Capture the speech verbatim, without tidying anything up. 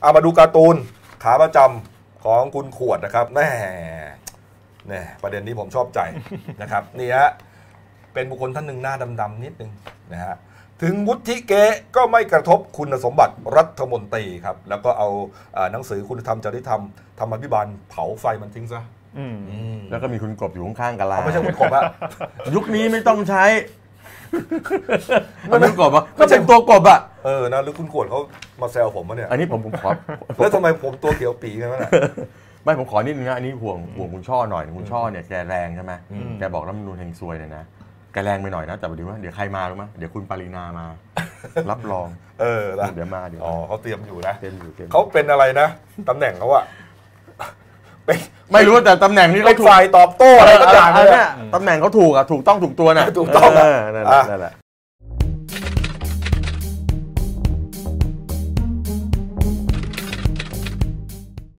เอามาดูการ์ตูนขาประจำของคุณขวดนะครับแน่แน่ประเด็นนี้ผมชอบใจนะครับนี่ฮะเป็นบุคคลท่านหนึ่งหน้าดำๆนิดนึงนะฮะถึงวุฒิเกก็ไม่กระทบคุณสมบัติรัฐมนตรีครับแล้วก็เอาหนังสือคุณธรรมจริยธรรมธรรมาภิบาลเผาไฟมันทิ้งซะแล้วก็มีคุณกบอยู่ข้างๆกันละไม่ใช่คุณกบอะยุคนี้ไม่ต้องใช้มันเป็นกบอะก็เป็นตัวกบอะเออนะหรือคุณขวดเขามาแซวผมวะเนี่ยอันนี้ผมผมขอแล้วทำไมผมตัวเขียวปีกันวะเนี่ยไม่ผมขอนิดนึงนะอันนี้ห่วงห่วงคุณช่อหน่อยคุณช่อเนี่ยแกแรงใช่ไหมแกบอกรัฐธรรมนูญแห่งซวยเนี่ยนะแกแรงไปหน่อยนะแต่เดี๋ยวว่าเดี๋ยวใครมารู้ไหมเดี๋ยวคุณปรินามารับรองเออเดี๋ยวมาเดี๋ยวอ๋อเขาเตรียมอยู่นะเตรียมอยู่เขาเป็นอะไรนะตำแหน่งเขาอะไม่รู้แต่ตำแหน่งนี้เขาฝ่ายตอบโต้อะไรต่างๆเนี่ยตำแหน่งเขาถูกอะถูกต้องถูกตัวน่ะถูกต้องนั่นแหละ